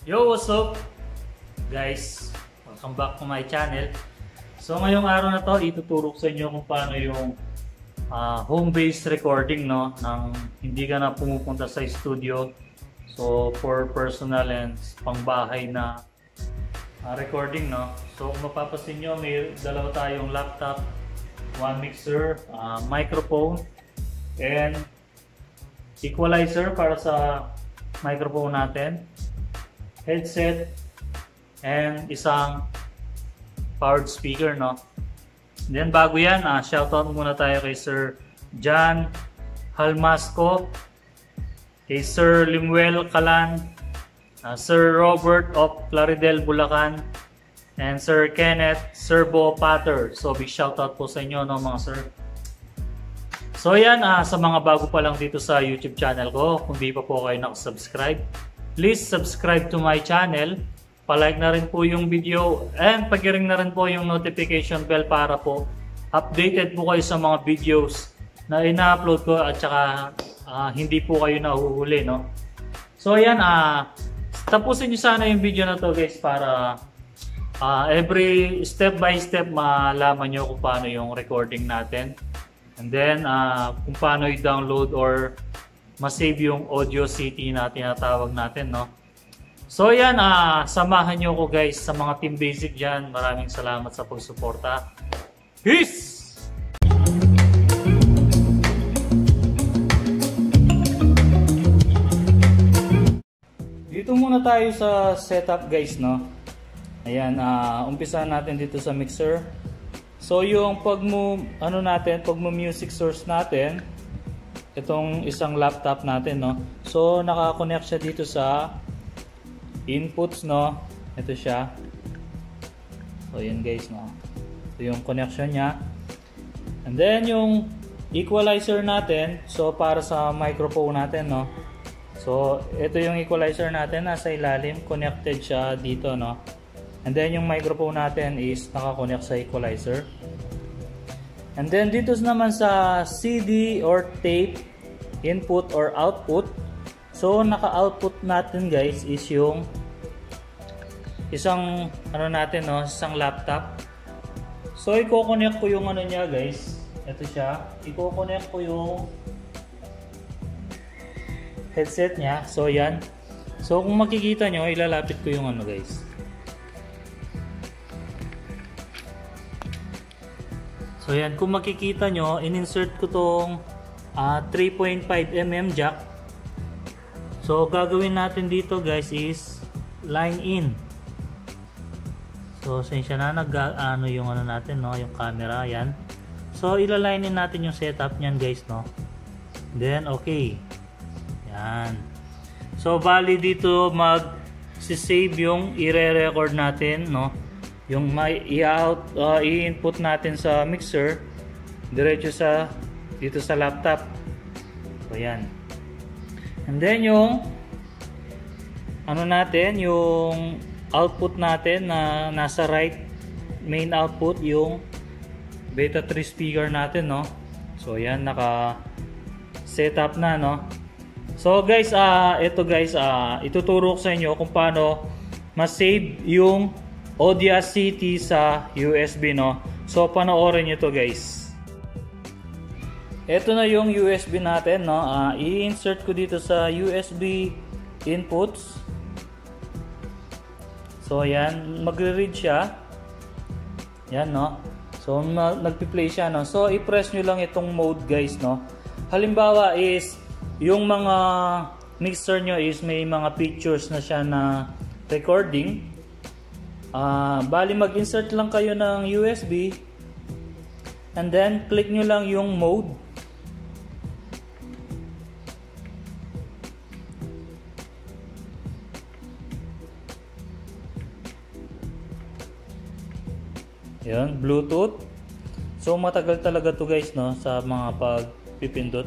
Yo, what's up guys? Welcome back to my channel. So ngayong araw na to, ituturo ko sa inyo kung paano yung home-based recording, no, nang hindi ka na pumupunta sa studio. So for personal and pangbahay na recording, no. So kung mapapansin nyo, may dalawa tayong laptop, one mixer, microphone, and equalizer para sa microphone natin, headset, and isang powered speaker, no. Then bago yan, shoutout muna tayo kay Sir John Halmasco, kay Sir Limuel Calan, Sir Robert of Plaridel, Bulacan, and Sir Kenneth Serbo Pater. So big shoutout po sa inyo, no, mga sir. So yan, sa mga bago pa lang dito sa YouTube channel ko, kung di pa po kayo nakasubscribe, please subscribe to my channel, palike na rin po yung video, and pagiring na rin po yung notification bell para po updated po kayo sa mga videos na ina-upload ko at saka hindi po kayo nahuhuli, no? So yan, tapusin nyo sana yung video na to guys para every step by step malaman nyo kung paano yung recording natin. And then, kung paano i-download or ma-save yung audio CD na tinatawag natin, no? So yan, samahan nyo ko guys sa mga Team Basic dyan. Maraming salamat sa pagsuporta. Peace! Dito muna tayo sa setup guys, no? Ayan, umpisa natin dito sa mixer. So yung pag music source natin, itong isang laptop natin, no. So naka-connect siya dito sa inputs, no. Ito siya. So yan guys, no. Ito yung connection niya. And then yung equalizer natin, so para sa microphone natin, no. So ito yung equalizer natin, nasa ilalim, connected siya dito, no. And then yung microphone natin is naka-connect sa equalizer. And then dito naman sa CD or tape input or output, so naka-output natin guys is yung isang natin, no, isang laptop. So i-connect ko yung niya guys. Ito siya. I-connect ko yung headset niya. So yan. So kung makikita nyo, ilalapit ko yung guys. So yan, kung makikita nyo, in-insert ko tong 3.5mm jack. So gagawin natin dito guys is line in. So sensya na yung natin, no, yung camera, yan. So ila-line in natin yung setup niyan guys, no. Then okay. Yan. So bali dito mag-save yung i-re-record natin, no. Yung i-input natin sa mixer diretso sa dito sa laptop. So yan. And then yung natin, yung output natin na nasa right main output, yung beta 3 speaker natin, no. So yan, naka setup na, no. So guys, ito guys, ituturo ko sa inyo kung paano ma-save yung Audacity sa USB, no. So panoorin nyo to guys. Ito na yung USB natin, no. I-insert ko dito sa USB inputs. So yan, magre-read siya. Yan, no. So nagpi-play siya, no. So i-press nyo lang itong mode guys, no. Halimbawa is yung mga mixer nyo is may mga pictures na siya na recording. Bali mag-insert lang kayo ng USB and then click nyo lang yung mode. Yan, Bluetooth. So matagal talaga to guys, no, sa mga pagpipindot.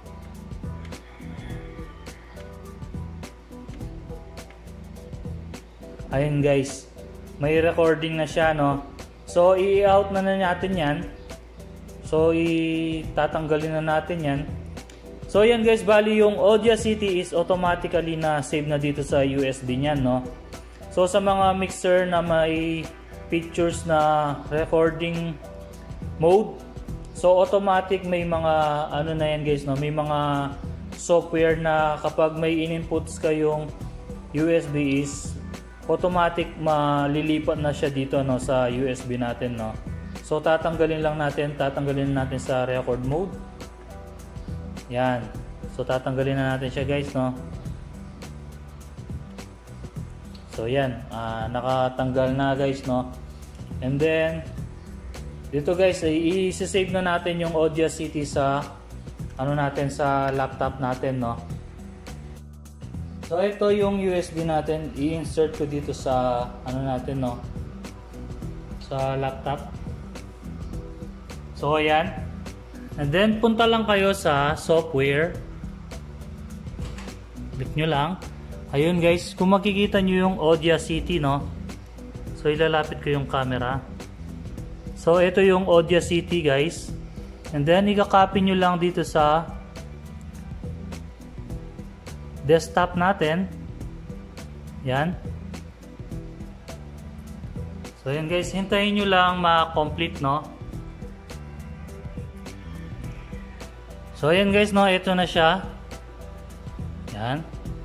Ayun guys, may recording na siya, no. So i-out na natin yan. So itatanggalin na natin yan. So yan guys, bali yung Audacity is automatically na save na dito sa USB niyan, no. So sa mga mixer na may pictures na recording mode, so automatic may mga ano na yan guys, no, may mga software na kapag may in-inputs kayong USB is automatic malilipat na siya dito, no, sa USB natin, no. So tatanggalin natin sa record mode. Yan. So tatanggalin na natin siya guys, no. So yan, nakatanggal na guys, no. And then dito guys, i-save na natin yung Audacity sa ano natin, sa laptop natin, no. So ito yung USB natin, i-insert ko dito sa ano natin, no, sa laptop. So ayan. And then punta lang kayo sa software. Click nyo lang. Ayun guys, kung makikita nyo yung Audacity, no. So ilalapit ko yung camera. So ito yung Audacity guys. And then i-copy nyo lang dito sa desktop natin. Yan. So yan guys, hintayin nyo lang ma-complete, no. So ayan guys, no, ito na siya. Yan.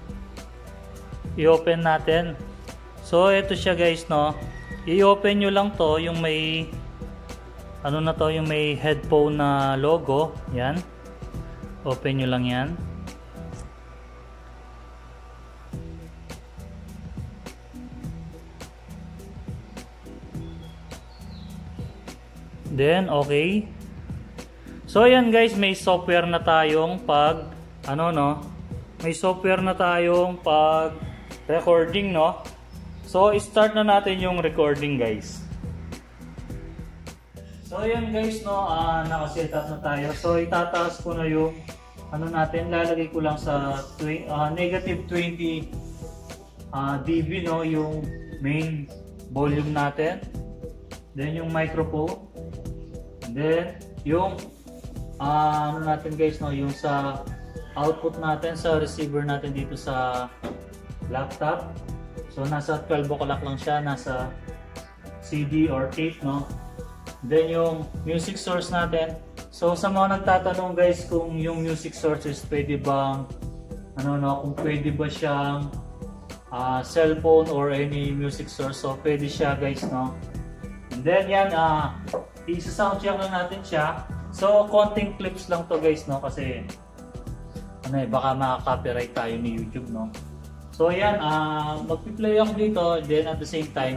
I-open natin. So ito siya guys, no. I-open nyo lang to, yung may ano na to, yung may headphone na logo. Yan. Open nyo lang yan. Then okay. So ayan guys, may software na tayong pag ano, no, may software na tayong pag recording, no. So start na natin yung recording guys. So ayan guys, no, naka-set up na tayo. So itataas ko na yung ano natin, lalagay ko lang sa negative 20 dB, no, yung main volume natin. Then yung microphone. And then yung ano natin guys, no, yung sa output natin sa receiver natin dito sa laptop. So nasa 12 o'clock lang siya, nasa CD or tape, no. Then yung music source natin. So sa mga nagtatanong guys kung yung music source is pwede bang ano, no, kung pwede ba siyang cellphone or any music source, so pwede siya guys, no. And then yan, isa-sound check lang natin siya. So, konting clips lang to guys, no, kasi ano baka maka-copyright tayo ni YouTube, no. So, ayan, magpi-play ako dito, then at the same time,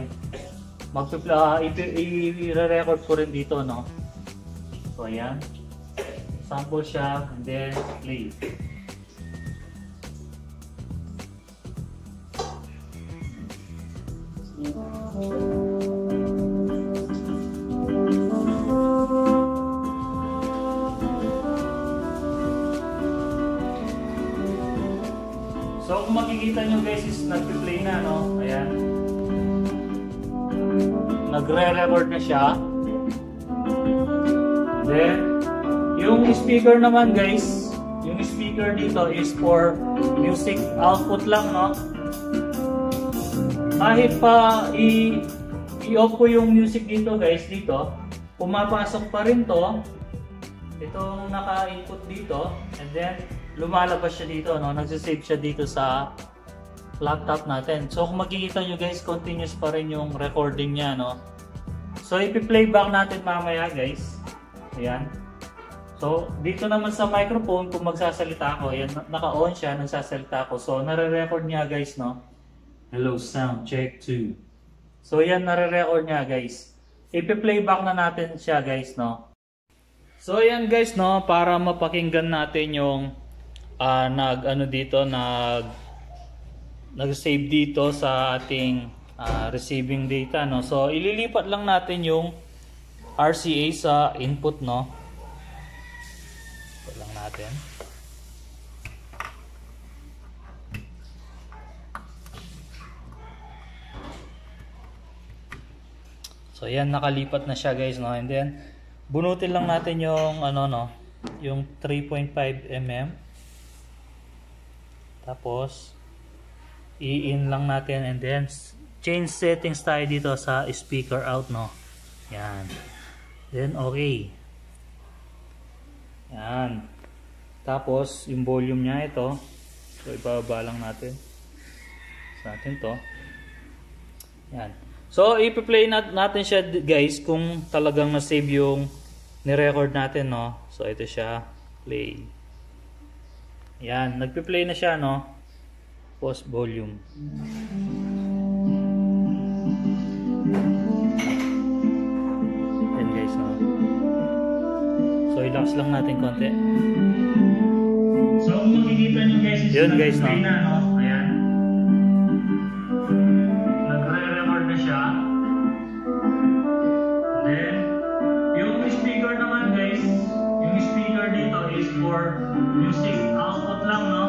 i-record ko rin dito, no. So, ayan, sample siya, and then play. So kung makikita nyo guys is nag-play na, no? Ayan. Nagre-record na siya. Then, yung speaker naman guys, yung speaker dito is for music output lang, no? Kahit pa i-off ko yung music dito guys, dito, pumapasok pa rin to. Itong naka-input dito, and then lumalabas siya dito, no? Nagsisave siya dito sa laptop natin. So kung makikita nyo guys, continuous pa rin yung recording niya, no? So ipi-playback natin mamaya guys. Ayan. So dito naman sa microphone, kung magsasalita ako, ayan, naka-on siya, nagsasalita ako. So nare-record niya guys, no? Hello sound, check 2. So yan, nare-record niya guys. Ipi-playback na natin siya guys, no? So ayan guys, no, para mapakinggan natin yung nag-save dito sa ating receiving data, no. So ililipat lang natin yung RCA sa input, no. Ito lang natin. So yan, nakalipat na siya guys, no. And then bunutin lang natin yung ano, no, yung 3.5 mm. Tapos i-in lang natin and then change settings tayo dito sa speaker out, no. Yan. Then okay. Yan. Tapos yung volume niya ito. So ibaba lang natin. Sa natin to. Yan. So i-play natin siya guys kung talagang na-save yung ni-record natin, no. So ito siya, play. Yan, nagpe-play na siya, no. Pause volume. Yan guys, no. So i-launch lang natin konti. So kung makikita nyo guys, yun guys, no. Na, no? Ayan. Nagre-record na siya. Then yung speaker naman guys, yung speaker dito is for music output lang, no.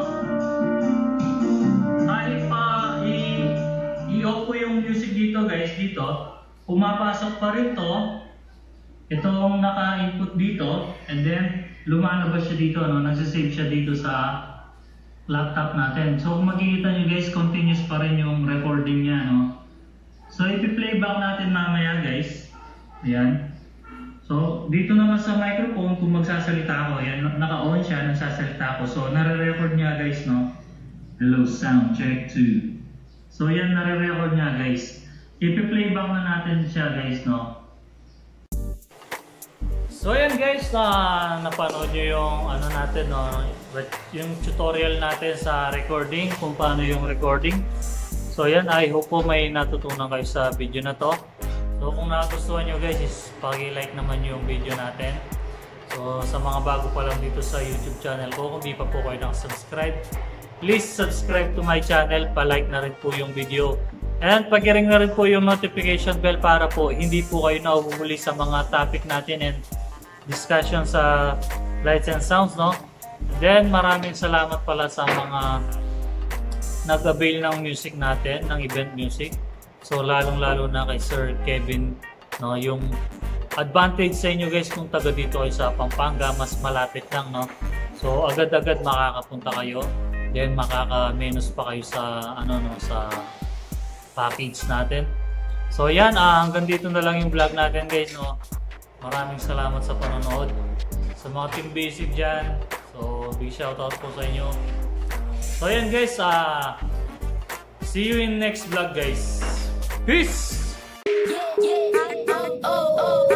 Kahit pa i-off ko yung music dito guys, dito pumapasok pa rin to, itong naka-input dito, and then lumalabas siya dito, no? Nagsisave siya dito sa laptop natin. So kung makikita nyo guys, continuous pa rin yung recording niya, no. So ipi-playback natin mamaya guys. Ayan. So dito naman sa microphone, kung magsasalita ako, ayan, naka-on siya, nagsasalita ako. So nare-record niya guys, no. Hello, sound check 2. So yan, nare-record niya guys. Ipi-playback na natin siya guys, no. So yan guys, napanood nyo yung ano natin, no, yung tutorial natin sa recording, kung paano yung recording. So yan, I hope po may natutunan kayo sa video na to. So kung nagustuhan nyo guys, is paki-like naman yung video natin. So sa mga bago pa lang dito sa YouTube channel ko, kung di pa po kayo nakasubscribe, please subscribe to my channel, pa-like na rin po yung video. And pag-ring na rin po yung notification bell para po hindi po kayo nauhuli sa mga topic natin and discussion sa lights and sounds, no. Then maraming salamat pala sa mga nag-avail ng music natin, ng event music. So lalong-lalo na kay Sir Kevin, no, yung advantage sa inyo guys kung taga dito kayo sa Pampanga, mas malapit lang, no. So agad-agad makakapunta kayo. Then makaka-minus pa kayo sa ano, no, sa package natin. So yan, hanggang dito na lang yung vlog natin guys, no. Maraming salamat sa panonood. Sa mga Team Basic dyan, so big shoutout po sa inyo. So yan guys, see you in next vlog guys. Peace! Yeah, yeah, oh, oh, oh.